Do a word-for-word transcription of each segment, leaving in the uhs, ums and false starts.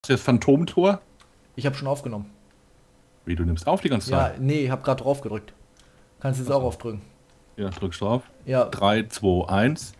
du das Phantomtor? Ich habe schon aufgenommen. Wie, du nimmst auf die ganze Ja, Zeit? nee, ich habe gerade drauf gedrückt. Kannst du jetzt Ach auch so. aufdrücken. Ja, drückst drauf. Ja. drei, zwei, eins.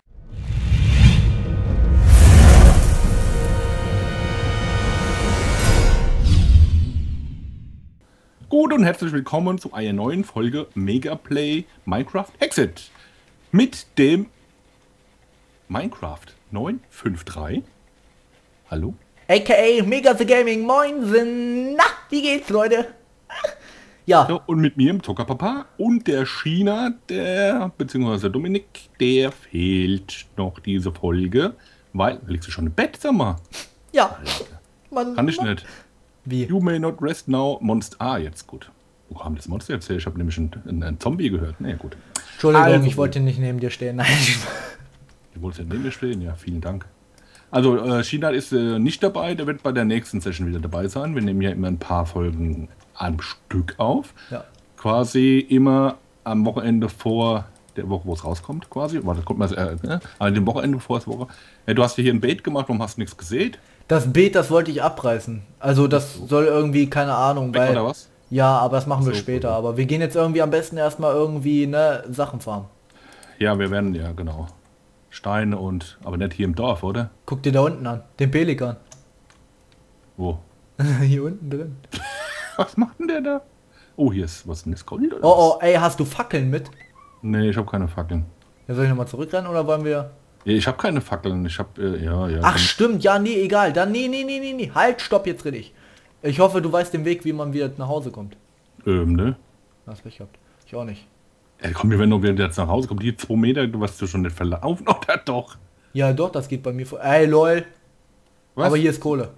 Gut und herzlich willkommen zu einer neuen Folge Megaplay Minecraft Exit. Mit dem Minecraft neun fünf drei. Hallo? A K A Mega the Gaming, moinsen. Na, wie geht's, Leute? Ja, So, und mit mir, dem Zuckerpapa und der China, der, beziehungsweise der Dominik, der fehlt noch diese Folge, weil, liegst du schon im Bett, sag mal? ja. Man, Kann ich man- nicht. Wie? You may not rest now, Monster. Ah, jetzt gut. Wo kam das Monster jetzt her? Ich habe nämlich einen, einen, einen Zombie gehört. Nee, gut. Entschuldigung, Also ich wollte nicht neben dir stehen. Nein. Du wolltest ja neben mir stehen? Ja, vielen Dank. Also, äh, China ist äh, nicht dabei. Der wird bei der nächsten Session wieder dabei sein. Wir nehmen ja immer ein paar Folgen am Stück auf. Ja. Quasi immer am Wochenende vor der Woche, wo es rauskommt, quasi. Warte, kommt mal, äh, ne? An dem Wochenende vor der Woche. Ja, du hast ja hier ein Bait gemacht, warum hast du nichts gesehen? Das Beet, das wollte ich abreißen. Also das soll irgendwie, keine Ahnung, Weg weil... oder was? Ja, aber das machen wir So, später. gut. Aber wir gehen jetzt irgendwie am besten erstmal irgendwie, ne, Sachen farmen. Ja, wir werden, ja, genau. Steine und, aber nicht hier im Dorf, oder? Guck dir da unten an, den Pelikan. Wo? Hier unten drin. Was macht denn der da? Oh, hier ist, was ist denn das, Gold oder Oh, was? oh, ey, hast du Fackeln mit? Nee, ich habe keine Fackeln. Ja, soll ich nochmal zurückrennen oder wollen wir... Ja, ich habe keine Fackeln, ich habe, äh, ja, ja. Ach dann- stimmt, ja, nee, egal. Dann, nee, nee, nee, nee, nee. Halt, stopp, jetzt rede ich. Ich hoffe, du weißt den Weg, wie man wieder nach Hause kommt. Ähm, ne? Hast Pech gehabt. Ich auch nicht. Ey, komm, wir werden doch wieder jetzt nach Hause kommen. Die zwei Meter, du warst du schon nicht verlaufen, oder doch? Ja, doch, das geht bei mir vor. Ey, lol. Was? Aber hier ist Kohle.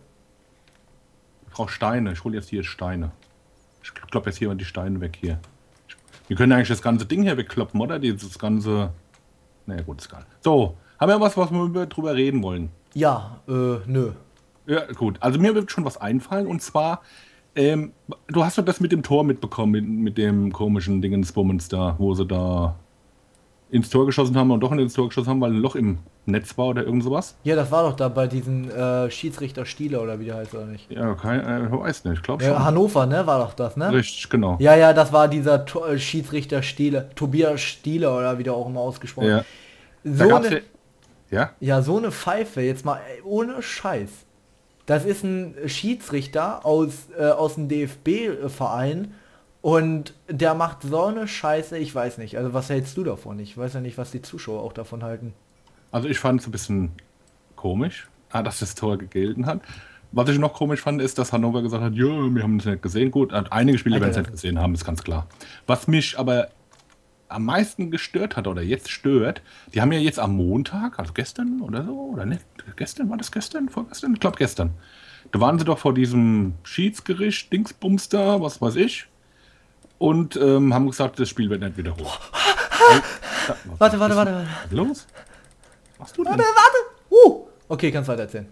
Ich brauche Steine, ich hole jetzt hier Steine. Ich klopp jetzt hier mal die Steine weg hier. Ich, wir können eigentlich das ganze Ding hier wegkloppen, oder? Dieses ganze... Naja, gut, ist egal. So, haben wir was, was wir drüber reden wollen? Ja, äh, nö. Ja, gut. Also mir wird schon was einfallen und zwar, ähm, du hast doch das mit dem Tor mitbekommen, mit, mit dem komischen Dingensbummens da, wo sie da ins Tor geschossen haben und doch nicht ins Tor geschossen haben, weil ein Loch im Netz war oder irgend sowas. Ja, das war doch da bei diesen äh, Schiedsrichter Stiele oder wie der heißt, oder nicht? Ja, kein, äh, weiß nicht, ich glaube schon. Ja, Hannover, ne, war doch das, ne? Richtig, genau. Ja, ja, das war dieser To- äh, Schiedsrichter Stiele. Tobias Stiele oder wie der auch immer ausgesprochen Ja. So Da gab's eine, ja, ja? ja, so eine Pfeife, jetzt mal ey, ohne Scheiß. Das ist ein Schiedsrichter aus, äh, aus dem D F B-Verein und der macht so eine Scheiße, ich weiß nicht. Also was hältst du davon? Ich weiß ja nicht, was die Zuschauer auch davon halten. Also ich fand es ein bisschen komisch, ah, dass das Tor gelten hat. Was ich noch komisch fand, ist, dass Hannover gesagt hat, ja, wir haben es nicht gesehen. Gut, einige Spieler werden es nicht gesehen haben, ist ganz klar. Was mich aber am meisten gestört hat oder jetzt stört, die haben ja jetzt am Montag, also gestern oder so, oder nicht, gestern, war das gestern, vorgestern? Ich glaube gestern. Da waren sie doch vor diesem Schiedsgericht, Dingsbums da, was weiß ich, und ähm, haben gesagt, das Spiel wird nicht wiederholt. Ey, da- was Warte, ist warte, denn- warte, warte. Was ist los? Was machst du denn? Warte, warte! Uh! Okay, kannst weiter erzählen.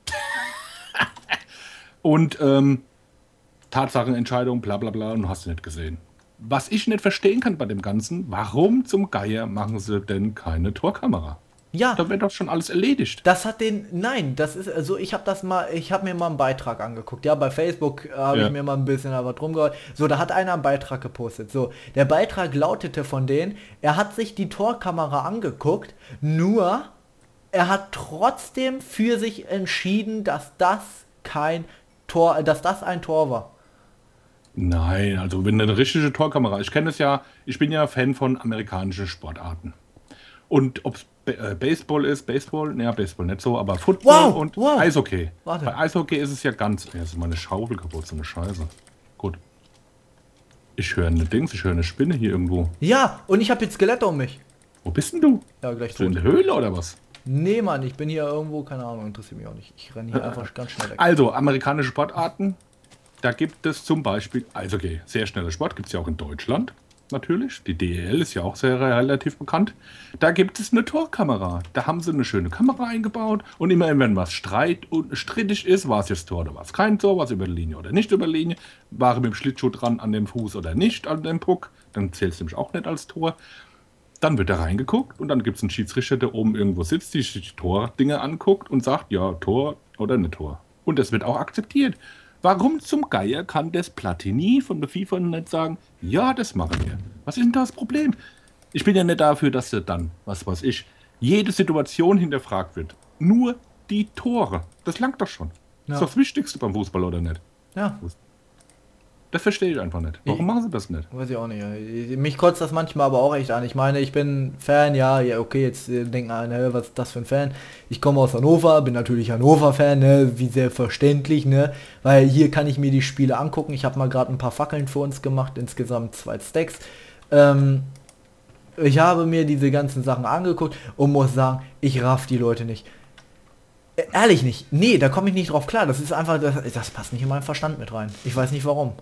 Und ähm, Tatsachenentscheidung, bla bla bla, und du hast du nicht gesehen. Was ich nicht verstehen kann bei dem Ganzen, warum zum Geier machen sie denn keine Torkamera? Ja, Da wird doch schon alles erledigt. das hat den, nein, das ist, also ich habe das mal, ich habe mir mal einen Beitrag angeguckt, ja, bei Facebook äh, habe Ja. ich mir mal ein bisschen aber drum gehört. So, da hat einer einen Beitrag gepostet. So, der Beitrag lautete von denen, er hat sich die Torkamera angeguckt, nur er hat trotzdem für sich entschieden, dass das kein Tor, dass das ein Tor war. Nein, also wenn eine richtige Torkamera, ich kenne es ja, ich bin ja Fan von amerikanischen Sportarten. Und ob es äh, Baseball ist, Baseball, naja, Baseball nicht so, aber Football Wow, und wow. Eishockey. Warte. Bei Eishockey ist es ja ganz, ja, ist meine Schaufel kaputt, so eine Scheiße. Gut. Ich höre eine Dings, ich höre eine Spinne hier irgendwo. Ja, und ich habe jetzt Skelette um mich. Wo bist denn du? Ja, gleich Bist du in tot. der Höhle oder was? Nee, Mann, ich bin hier irgendwo, keine Ahnung, interessiert mich auch nicht. Ich renne hier einfach ganz schnell weg. Also, amerikanische Sportarten, da gibt es zum Beispiel, also okay, sehr schneller Sport, gibt es ja auch in Deutschland, natürlich. Die D E L ist ja auch sehr relativ bekannt. Da gibt es eine Torkamera. Da haben sie eine schöne Kamera eingebaut und immer wenn was streit und strittig ist, war es jetzt Tor oder war es kein Tor, war es über die Linie oder nicht über die Linie, war er mit dem Schlittschuh dran an dem Fuß oder nicht an dem Puck, dann zählt es nämlich auch nicht als Tor. Dann wird da reingeguckt und dann gibt es einen Schiedsrichter, der oben irgendwo sitzt, die sich die Tor-Dinge anguckt und sagt, ja, Tor oder nicht Tor. Und das wird auch akzeptiert. Warum zum Geier kann das Platini von der FIFA nicht sagen, ja, das machen wir? Was ist denn das Problem? Ich bin ja nicht dafür, dass er dann, was weiß ich, jede Situation hinterfragt wird. Nur die Tore. Das langt doch schon. Ja. Das ist doch das Wichtigste beim Fußball, oder nicht? Ja. Das verstehe ich einfach nicht. Warum Ich- machen sie das nicht? Weiß ich auch nicht. ja. Mich kotzt das manchmal aber auch echt an. Ich meine, ich bin Fan, ja, ja, okay, jetzt äh, denken alle, ne, was ist das für ein Fan? Ich komme aus Hannover, bin natürlich Hannover-Fan, ne, wie selbstverständlich, ne, weil hier kann ich mir die Spiele angucken. Ich habe mal gerade ein paar Fackeln für uns gemacht, insgesamt zwei Stacks. Ähm, ich habe mir diese ganzen Sachen angeguckt und muss sagen, ich raff die Leute nicht. Äh, Ehrlich nicht. Nee, da komme ich nicht drauf klar. Das ist einfach, das, das passt nicht in meinen Verstand mit rein. Ich weiß nicht warum.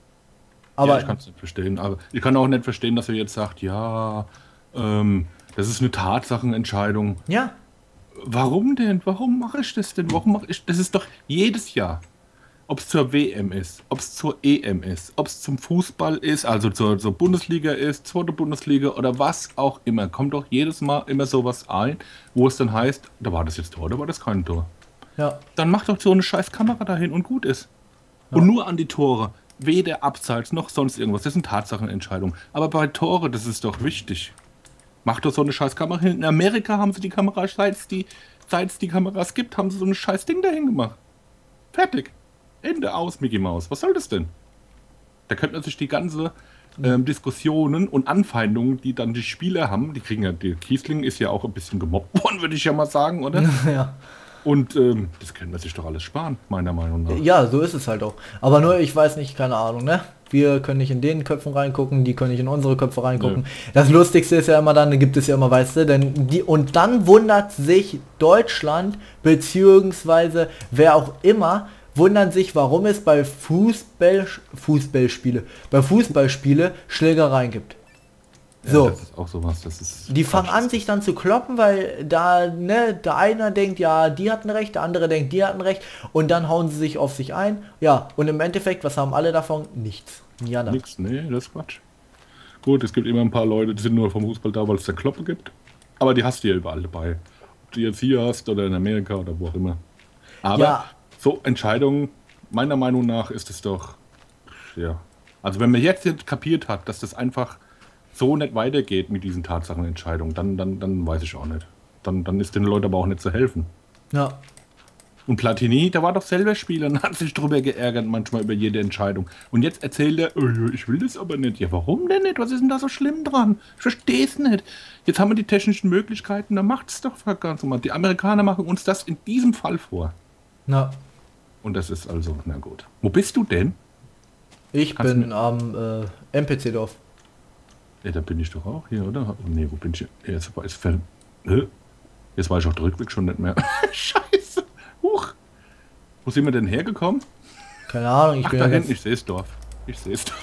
Aber ja, ich kann es nicht verstehen. Aber ich kann auch nicht verstehen, dass er jetzt sagt, ja, ähm, das ist eine Tatsachenentscheidung. ja, Warum denn? Warum mache ich das denn? Warum mache ich das? Ist doch jedes Jahr. Ob es zur W M ist, ob es zur E M ist, ob es zum Fußball ist, also zur, zur Bundesliga ist, zweite Bundesliga oder was auch immer, kommt doch jedes Mal immer sowas ein, wo es dann heißt, da war das jetzt Tor, da war das kein Tor. ja. Dann macht doch so eine scheiß Kamera dahin und gut ist. Ja. Und nur an die Tore. Weder Abseits noch sonst irgendwas. Das sind Tatsachenentscheidungen. Aber bei Tore, das ist doch wichtig. Macht doch so eine scheiß Kamera hin. In Amerika haben sie die Kamera, seit es die, seit es die Kameras gibt, haben sie so ein scheiß Ding dahin gemacht. Fertig. Ende aus, Mickey Mouse. Was soll das denn? Da könnte man sich die ganze ähm, Diskussionen und Anfeindungen, die dann die Spieler haben, die kriegen ja, die Kiesling ist ja auch ein bisschen gemobbt worden, würde ich ja mal sagen, oder? ja. Und ähm, das können wir sich doch alles sparen, meiner Meinung nach. Ja, so ist es halt auch. Aber nur, ich weiß nicht, keine Ahnung, ne? Wir können nicht in den Köpfen reingucken, die können nicht in unsere Köpfe reingucken. Nö. Das Lustigste ist ja immer dann, da gibt es ja immer, weißt du, denn die, und dann wundert sich Deutschland, beziehungsweise wer auch immer, wundern sich, warum es bei Fußball, Fußballspiele, bei Fußballspiele Schlägereien gibt. Ja, So. das ist auch sowas, das ist... Die fangen Quatsch. an, sich dann zu kloppen, weil da, ne, der eine denkt, ja, die hatten recht, der andere denkt, die hatten recht, und dann hauen sie sich auf sich ein. Ja, und im Endeffekt, was haben alle davon? Nichts. Ja, da. Nix, nee, das ist Quatsch. Gut, es gibt immer ein paar Leute, die sind nur vom Fußball da, weil es da Kloppe gibt. Aber die hast du ja überall dabei. Ob du jetzt hier hast oder in Amerika oder wo auch immer. Aber Ja. so Entscheidungen, meiner Meinung nach ist es doch... Ja. Also wenn man jetzt, jetzt kapiert hat, dass das einfach so nicht weitergeht mit diesen Tatsachenentscheidungen, dann, dann, dann weiß ich auch nicht. Dann, dann ist den Leuten aber auch nicht zu helfen. Ja. Und Platini, der war doch selber Spieler und hat sich drüber geärgert manchmal über jede Entscheidung. Und jetzt erzählt er, oh, ja, ich will das aber nicht. Ja, warum denn nicht? Was ist denn da so schlimm dran? Ich verstehe es nicht. Jetzt haben wir die technischen Möglichkeiten, dann macht es doch ganz normal. Die Amerikaner machen uns das in diesem Fall vor. Na, Und das ist also, na gut. Wo bist du denn? ich Kannst bin du am äh, M P C-Dorf. Ja, da bin ich doch auch hier, oder? Oh, nee, wo bin ich? Ja, Jetzt, war- jetzt, ver- Hä? Jetzt war ich auch der Rückweg schon nicht mehr. Scheiße. Huch. Wo sind wir denn hergekommen? Keine Ahnung, ich Ach, bin da ja hinten, ganz, ich sehe es Dorf. Ich sehe es Dorf.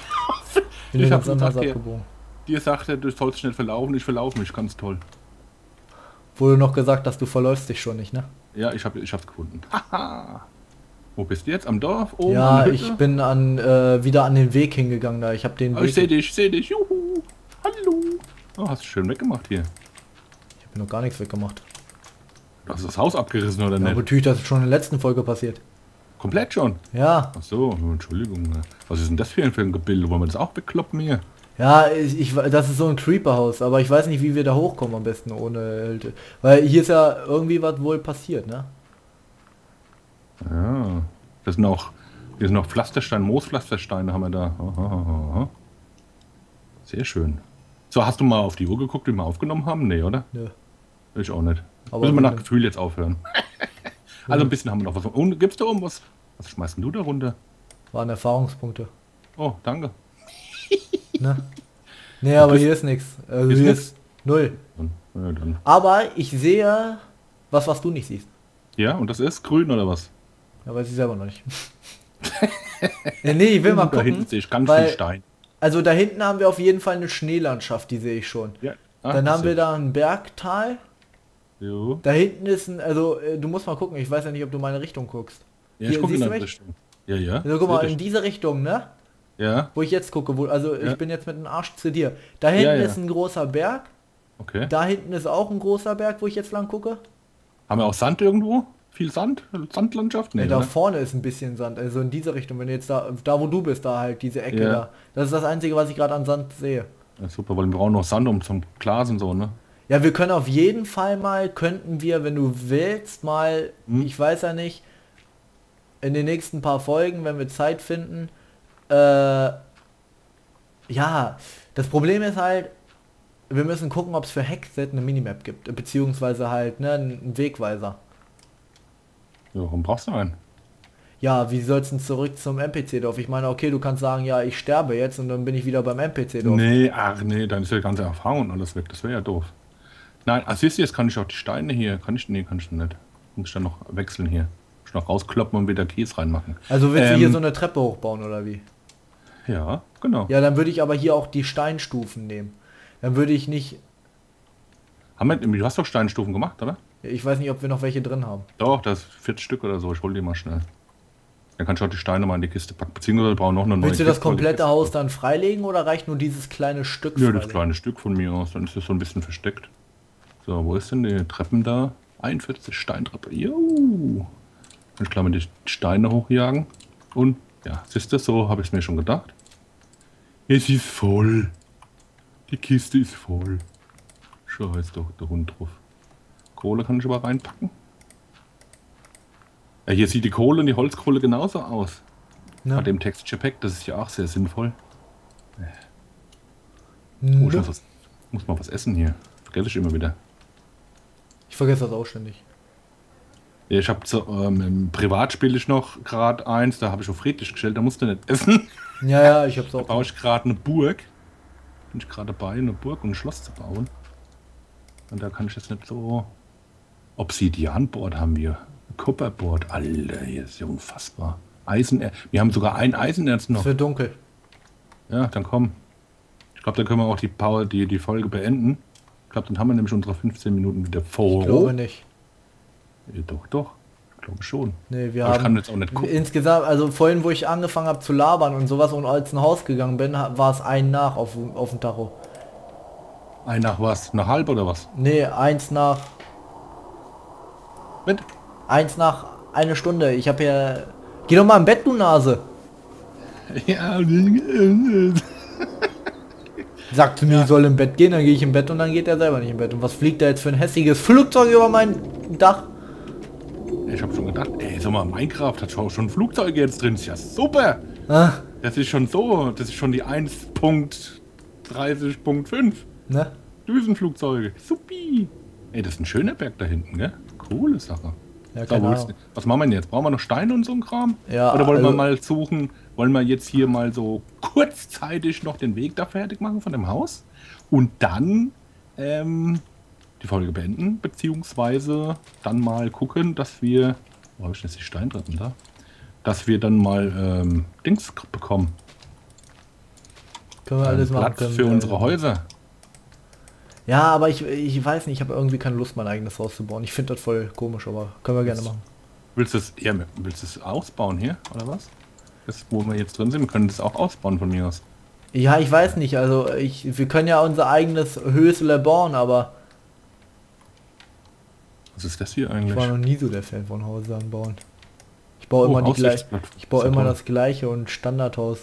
bin ich ja hab ganz anders gesagt, dir, abgebogen. dir sagt er, du sollst dich nicht verlaufen, ich verlaufe mich, ganz toll. Wurde noch gesagt, dass du verläufst dich schon nicht, ne? Ja, ich habe ich hab's gefunden. Haha. Wo bist du jetzt? Am Dorf? Oben ja, an der ich Hütte? bin an äh, wieder an den Weg hingegangen da. Ich habe den Oh, Weg. ich sehe dich, ich sehe dich. Juhu. Hallo. Oh, hast du schön weggemacht hier. Ich habe noch gar nichts weggemacht. Du hast das Haus abgerissen, oder Ja, nicht? natürlich, das ist schon in der letzten Folge passiert. Komplett schon. Ja, Ach so, Entschuldigung. Was ist denn das für ein, für ein Gebilde? Wollen wir das auch bekloppen hier? ja, ich, ich, das ist so ein Creeper-Haus, aber ich weiß nicht, wie wir da hochkommen am besten ohne, weil hier ist ja irgendwie was wohl passiert, ne? Ja. Das sind auch, hier sind noch Pflastersteine, Moospflastersteine haben wir da. Aha, aha, aha. Sehr schön. So, hast du mal auf die Uhr geguckt, die wir aufgenommen haben? Nee, oder? Nö. Ich auch nicht. Aber Müssen wir nach wenn- Gefühl jetzt aufhören. Also ein bisschen haben wir noch was. Und gibt's da oben was? Was schmeißt denn du da runter? Waren Erfahrungspunkte. Oh, danke. Ne? Nee, aber bist- hier ist nichts. Also ist hier nix? ist null. Dann, ja, dann. Aber ich sehe was, was du nicht siehst. Ja, und das ist grün oder was? Ja, weiß ich selber noch nicht. ja, nee, ich will mal Da hinten gucken. sehe ich ganz weil- viel Stein. Also da hinten haben wir auf jeden Fall eine Schneelandschaft, die sehe ich schon. Ja. Ah, Dann das haben wir sehe da ein Bergtal. ich. Jo. Da hinten ist ein, also äh, du musst mal gucken, ich weiß ja nicht, ob du meine Richtung guckst. Ja, ich Hier, gucke in siehst du eine mich? Richtung. Ja, ja. Also guck mal, Sehe in ich. diese Richtung, ne? Ja, Wo ich jetzt gucke, wo, also Ja. ich bin jetzt mit dem Arsch zu dir. Da hinten Ja, ja. ist ein großer Berg. okay. Da hinten ist auch ein großer Berg, wo ich jetzt lang gucke. Haben wir auch Sand irgendwo? Viel Sand? Sandlandschaft? Nee, Ja, da oder? vorne ist ein bisschen Sand, also in diese Richtung, wenn du jetzt da, da wo du bist, da halt, diese Ecke Ja. da. Das ist das Einzige, was ich gerade an Sand sehe. Ja, super, weil wir brauchen noch Sand um zum Glas und so, ne? Ja, wir können auf jeden Fall mal, könnten wir, wenn du willst, mal, Hm? ich weiß ja nicht, in den nächsten paar Folgen, wenn wir Zeit finden, äh, ja, das Problem ist halt, wir müssen gucken, ob es für Hexset eine Minimap gibt, beziehungsweise halt, ne, einen Wegweiser. Ja, warum brauchst du einen? Ja, wie soll's denn zurück zum N P C-Dorf? Ich meine, okay, du kannst sagen, ja, ich sterbe jetzt und dann bin ich wieder beim N P C-Dorf. Nee, ach nee, dann ist ja die ganze Erfahrung und alles weg. Das wäre ja doof. Nein, ah, siehst du, jetzt kann ich auch die Steine hier. Kann ich? Nee, kann ich nicht. Muss ich dann noch wechseln hier. Muss ich noch rauskloppen und wieder Kies reinmachen. Also willst du Ähm, hier so eine Treppe hochbauen oder wie? Ja, genau. Ja, dann würde ich aber hier auch die Steinstufen nehmen. Dann würde ich nicht, Haben wir, du hast doch Steinstufen gemacht, oder? ich weiß nicht, ob wir noch welche drin haben. Doch, das ist vierzig Stück oder so. Ich hol die mal schnell. Dann kannst du auch die Steine mal in die Kiste packen. Beziehungsweise wir brauchen noch eine neue Willst du das Kiste, weil die komplette Kiste- Haus dann freilegen oder reicht nur dieses kleine Stück Ja, das freilegen? kleine Stück von mir aus. Dann ist das so ein bisschen versteckt. So, wo ist denn die Treppen da? einundvierzig Steintreppe. Jo. Kann ich gleich mal die Steine hochjagen. Und ja, siehst du, so habe ich es mir schon gedacht. Es ist voll. Die Kiste ist voll. Scheiß doch der Hund drauf. Kohle kann ich aber reinpacken. Ja, hier sieht die Kohle und die Holzkohle genauso aus. Ne? Bei dem Texture Pack, das ist ja auch sehr sinnvoll. Oh, Ne? ich muss, was, muss mal was essen hier. Vergesse ich immer wieder. Ich vergesse das auch ständig. Ja, ich habe so, ähm, im Privat spiele ich noch gerade eins, da habe ich auf friedlich gestellt, da musst du nicht essen. Ja, ja, ich hab's Da auch. baue ich gerade eine Burg. Bin ich gerade dabei, eine Burg und ein Schloss zu bauen. Und da kann ich jetzt nicht so. Obsidianboard haben wir. Kupferboard. Alter, hier ist ja unfassbar. Eisenerz. Wir haben sogar ein Eisenerz Es noch. wird dunkel. Ja, dann komm. Ich glaube, dann können wir auch die Power, die, die Folge beenden. Ich glaube, dann haben wir nämlich unsere fünfzehn Minuten wieder vor. Ich glaube nicht. Ja, doch, doch. Ich glaube schon. Nee, wir Aber ich kann haben jetzt auch nicht gucken. insgesamt, also vorhin, wo ich angefangen habe zu labern und sowas und als ein Haus gegangen bin, ha- war es ein nach auf, auf dem Tacho. Ein nach was? Nach halb oder was? Nee, eins nach, Mit? eins nach eine Stunde. Ich habe ja, geh doch mal im Bett, du Nase. Ja, Sagt zu mir, ich soll im Bett gehen, dann gehe ich im Bett und dann geht er selber nicht im Bett. Und was fliegt da jetzt für ein hässliches Flugzeug über mein Dach? ich habe schon gedacht, ey, sag mal, Minecraft hat schon schon Flugzeuge jetzt drin. Ist ja super. Ah, Das ist schon so. Das ist schon die eins Punkt dreißig Punkt fünf. ne? Düsenflugzeuge. Supi. Ey, das ist ein schöner Berg da hinten, gell? Coole Sache. Ja, So, keine wo ist Ahnung. denn- was machen wir denn jetzt? Brauchen wir noch Steine und so ein Kram? Ja, Oder wollen wir also- mal suchen, wollen wir jetzt hier mal so kurzzeitig noch den Weg da fertig machen von dem Haus? Und dann ähm, die Folge beenden, beziehungsweise dann mal gucken, dass wir, wo habe ich denn jetzt die Steintreppen da? Dass wir dann mal ähm, Dings bekommen. Können wir Ähm, alles machen. Platz können für wir- unsere Häuser. Ja, aber ich, ich weiß nicht, ich habe irgendwie keine Lust, mein eigenes Haus zu bauen. Ich finde das voll komisch, aber können wir gerne machen. Willst du es ja, willst du es ausbauen hier, oder was? Das, wo wir jetzt drin sind, wir können das auch ausbauen von mir aus. Ja, ich weiß nicht, also ich, wir können ja unser eigenes Hösle bauen, aber Was ist das hier ich eigentlich? war noch nie so der Fan von Häusern bauen. Ich baue Oh, immer die gleich, Aussichtsplattform. ich baue Ist ja immer toll. das gleiche und Standardhaus.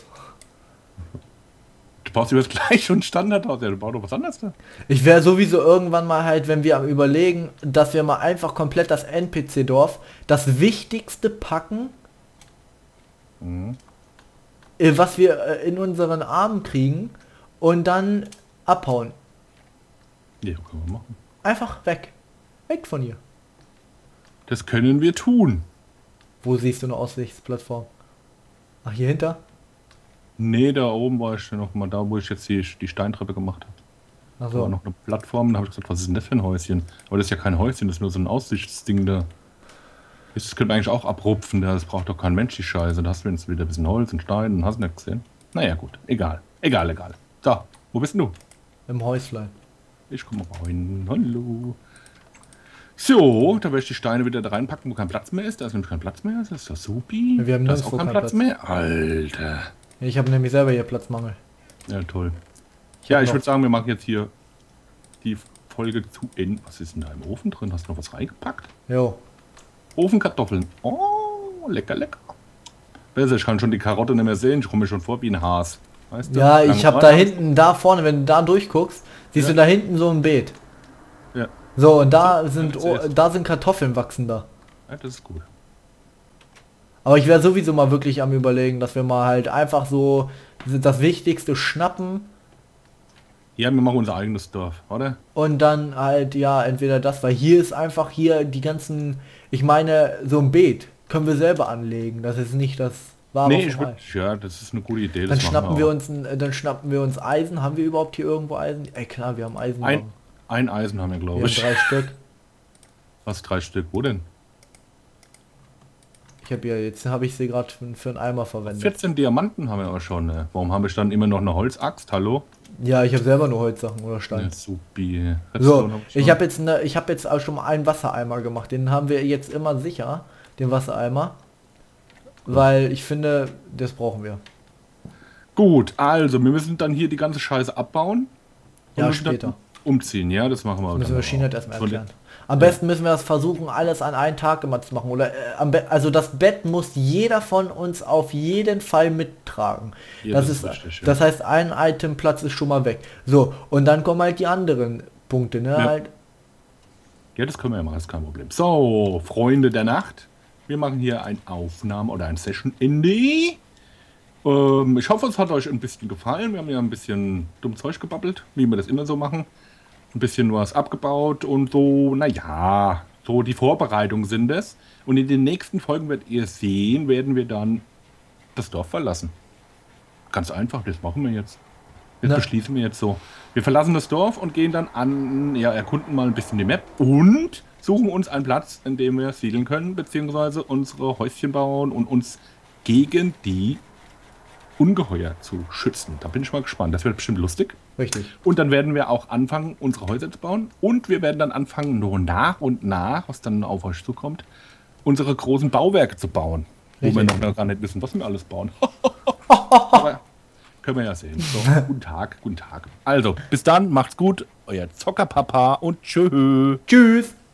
Du baust über das gleiche und Standard aus. Ja, du baust doch was anderes da. Ich wäre sowieso irgendwann mal halt, wenn wir am überlegen, dass wir mal einfach komplett das N P C-Dorf, das Wichtigste packen, Mhm. äh, was wir äh, in unseren Armen kriegen und dann abhauen. Ja, können wir machen. Einfach weg. Weg von hier. Das können wir tun. Wo siehst du eine Aussichtsplattform? Ach, hier hinter? Nee, da oben war ich noch mal da, wo ich jetzt die, die Steintreppe gemacht habe. Da war Also, noch eine Plattform, da habe ich gesagt, was ist denn das für ein Häuschen? Aber das ist ja kein Häuschen, das ist nur so ein Aussichtsding da. Das könnte man eigentlich auch abrupfen, das braucht doch kein Mensch die Scheiße. Da hast du jetzt wieder ein bisschen Holz und Stein und hast du nicht gesehen. Naja gut, egal. Egal, egal. So, wo bist denn du? im Häuslein. Ich komme rein. Hallo. So, da werde ich die Steine wieder da reinpacken, wo kein Platz mehr ist. Da ist nämlich kein Platz mehr. Das ist doch supi. Wir haben da ist nirgendwo auch kein keinen Platz Platz. mehr. Alter. Ich habe nämlich selber hier Platzmangel. Ja, toll. Ja, ich noch- würde sagen, wir machen jetzt hier die Folge zu Ende. Was ist denn da im Ofen drin? Hast du noch was reingepackt? Jo. Ofenkartoffeln. Oh, lecker, lecker. Besser, ich kann schon die Karotte nicht mehr sehen. Ich komme mir schon vor wie ein Has. Weißt du? Ja, Lange ich habe Ohren da hast. hinten, da vorne, wenn du da durchguckst, siehst Ja. du da hinten so ein Beet. Ja. So, und da So, sind, jetzt oh, erst. da sind Kartoffeln wachsen da. Ja, das ist gut. Aber ich wäre sowieso mal wirklich am überlegen, dass wir mal halt einfach so das Wichtigste schnappen Ja, wir machen unser eigenes Dorf, oder? und dann halt, ja, entweder das, weil hier ist einfach hier die ganzen, ich meine, so ein Beet können wir selber anlegen, das ist nicht das wahre Nee, ich vom Ei. würd, ja, das ist eine gute Idee. Dann das machen schnappen wir auch. uns, ein, dann schnappen wir uns Eisen. Haben wir überhaupt hier irgendwo Eisen? Ey, klar, wir haben Eisen. Ein, ein Eisen haben wir, wir glaube haben ich. drei Stück. Was, drei Stück? Wo denn? Ich habe ja jetzt habe ich sie gerade für, für einen Eimer verwendet. vierzehn Diamanten haben wir auch schon. Ne? Warum habe ich dann immer noch eine Holzaxt? Hallo? Ja, ich habe selber nur Holzsachen oder Ja, Stein. supi. So, Redstone hab ich schon. habe jetzt ne, ich habe jetzt auch schon mal einen Wassereimer gemacht. Den haben wir jetzt immer sicher, den Wassereimer, weil ich finde, das brauchen wir. Gut, also wir müssen dann hier die ganze Scheiße abbauen. und Ja, müssen dann später. Umziehen, ja, das machen wir. Müssen dann wir auch. Schiene erstmal So, erklären. Am besten müssen wir das versuchen, alles an einen Tag immer zu machen. Oder äh, am Be also das Bett muss jeder von uns auf jeden Fall mittragen. Ja, das, das ist, ist richtig, ja. das heißt, ein Itemplatz ist schon mal weg. So, und dann kommen halt die anderen Punkte, ne? Ja. Halt, Ja, das können wir ja machen, ist kein Problem. So, Freunde der Nacht. Wir machen hier ein Aufnahme oder ein Session-Ende. Ähm, ich hoffe, es hat euch ein bisschen gefallen. Wir haben ja ein bisschen dumm Zeug gebabbelt, wie wir das immer so machen. Ein bisschen was abgebaut und so, naja, so die Vorbereitungen sind es. Und in den nächsten Folgen werdet ihr sehen, werden wir dann das Dorf verlassen. Ganz einfach, das machen wir jetzt. Das Na. beschließen wir jetzt so. Wir verlassen das Dorf und gehen dann an, ja, erkunden mal ein bisschen die Map und suchen uns einen Platz, in dem wir siedeln können, beziehungsweise unsere Häuschen bauen und uns gegen die Ungeheuer zu schützen. Da bin ich mal gespannt. Das wird bestimmt lustig. richtig. Und dann werden wir auch anfangen, unsere Häuser zu bauen. Und wir werden dann anfangen, nur nach und nach, was dann auf euch zukommt, unsere großen Bauwerke zu bauen. Wo wir Richtig. noch gar nicht wissen, was wir alles bauen. Aber können wir ja sehen. So, guten Tag, guten Tag. Also, bis dann, macht's gut. Euer Zockerpapa und tschö. Tschüss.